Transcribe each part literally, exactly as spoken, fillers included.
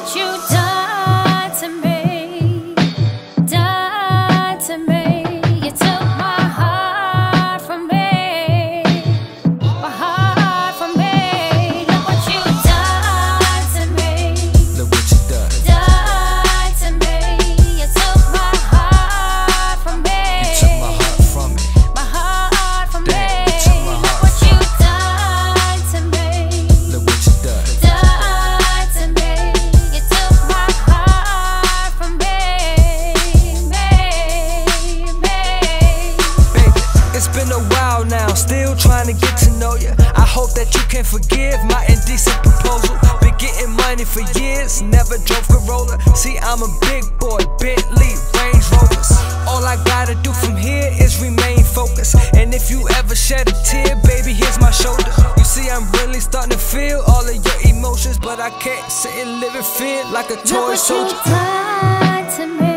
what you done to me, done to me. You took my heart from me, my heart from me. Look what you done to me, Look what you done. done to me. You took my heart from me, You took my heart from me. my heart from me. Damn, you took my Look heart what you from done to me, Look what you done. done to me. You took my heart from me, me, me. Baby, it's been a while now, still trying to get to know you. I hope that you can forgive my indecent proposal. Been getting money for years, never drove Corolla. See, I'm a big boy, Bentley, Range Rovers. All I gotta do from here is remain focused. And if you ever shed a tear, baby, here's my shoulder. You see, I'm really starting to feel all of your emotions, but I can't sit and live in fear like a toy Look what soldier. you done to me,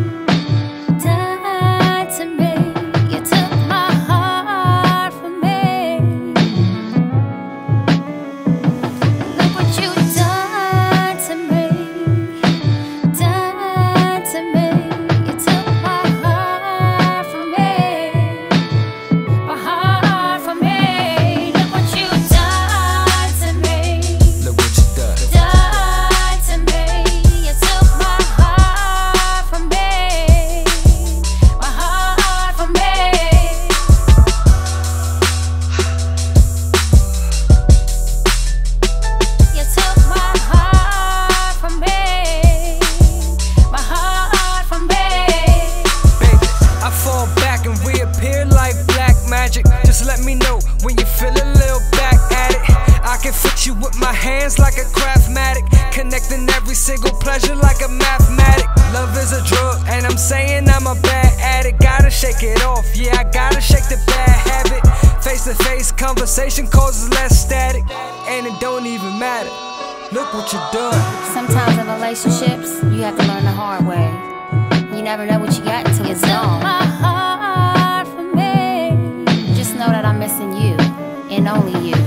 done to me. You took my heart from me. Look what you done to me, done to me. You took my heart from me, my heart from me. Look what you done to me, Look what you done. done to me. You took my heart from me, my heart from me. You took my heart from me, my heart from me. Baby, I fall back and reappear like black magic. Just let me know when you feel a little back at it. I can fix you with my hands like a craftmatic, connecting every single pleasure like a mathematic. Love is a drug, and I'm saying I'm a bad addict. Gotta shake it off, yeah, I gotta shake the bad habit. Face-to-face conversation causes less static, and it don't even matter. Look what you done. Sometimes in relationships, you have to learn the hard way. You never know what you got until it's gone. My heart from me. Just know that I'm missing you, and only you.